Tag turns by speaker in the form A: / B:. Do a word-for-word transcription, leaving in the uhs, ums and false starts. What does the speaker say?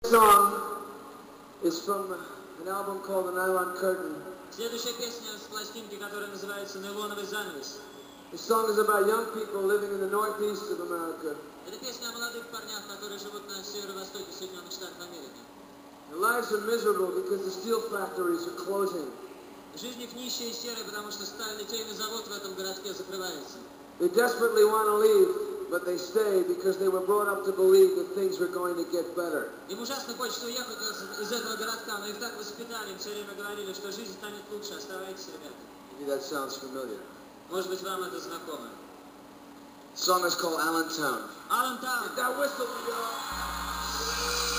A: song is from an album called The Nylon Curtain.
B: Следующая песня с пластинки, которая называется «Нейлоновый занавес».
A: The song is about young people living in the northeast of America.
B: Это песня о молодых парнях, которые живут на северо-востоке Соединенных Штатов Америки.
A: Their lives are miserable because the steel factories are closing.
B: Жизнь их нищая и серая, потому что сталелитейный завод в этом городке закрывается.
A: They desperately want to leave, but they stay because they were brought up to believe that things were going to get better.
B: Им ужасно хочется уехать из этого городка, но их так воспитали, им все время говорили, что жизнь станет лучше, оставайтесь, ребята.
A: Maybe that sounds familiar.
B: Может быть, вам это знакомо.
A: The song is called Allentown.
B: Allentown.
A: Get that whistle, Miguel.